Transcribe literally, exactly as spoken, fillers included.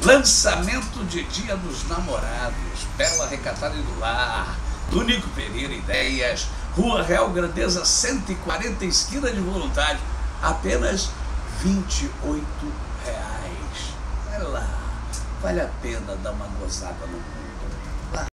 Lançamento de Dia dos Namorados, Bela Recatada e do Lar, do Nico Pereira Ideias, Rua Real Grandeza cento e quarenta, esquina de Voluntário, apenas vinte e oito reais. Vai lá, vale a pena dar uma gozada no mundo.